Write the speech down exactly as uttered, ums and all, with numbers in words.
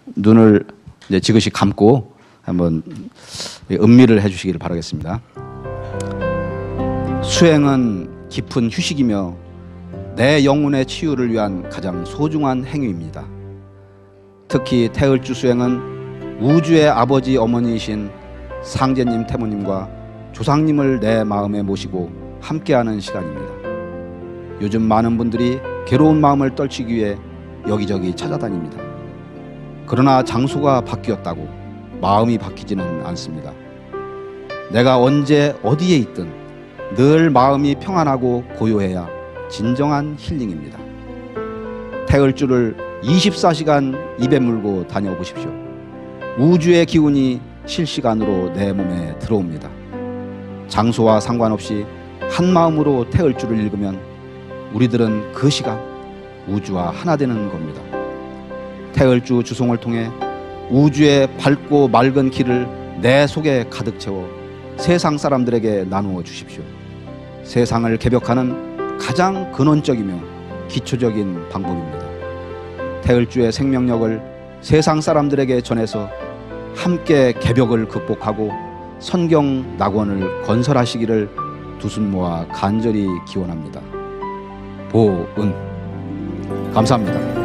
눈을 이제 지그시 감고 한번 음미를 해주시기를 바라겠습니다. 수행은 깊은 휴식이며 내 영혼의 치유를 위한 가장 소중한 행위입니다. 특히 태을주 수행은 우주의 아버지 어머니이신 상제님 태모님과 조상님을 내 마음에 모시고 함께하는 시간입니다. 요즘 많은 분들이 괴로운 마음을 떨치기 위해 여기저기 찾아다닙니다. 그러나 장소가 바뀌었다고 마음이 바뀌지는 않습니다. 내가 언제 어디에 있든 늘 마음이 평안하고 고요해야 진정한 힐링입니다. 태을주를 이십사 시간 입에 물고 다녀보십시오. 우주의 기운이 실시간으로 내 몸에 들어옵니다. 장소와 상관없이 한 마음으로 태을주를 읽으면 우리들은 그 시간 우주와 하나 되는 겁니다. 태을주 주송을 통해 우주의 밝고 맑은 길을 내 속에 가득 채워 세상 사람들에게 나누어 주십시오. 세상을 개벽하는 가장 근원적이며 기초적인 방법입니다. 태을주의 생명력을 세상 사람들에게 전해서 함께 개벽을 극복하고 선경 낙원을 건설하시기를 두 손 모아 간절히 기원합니다. 보은. 감사합니다.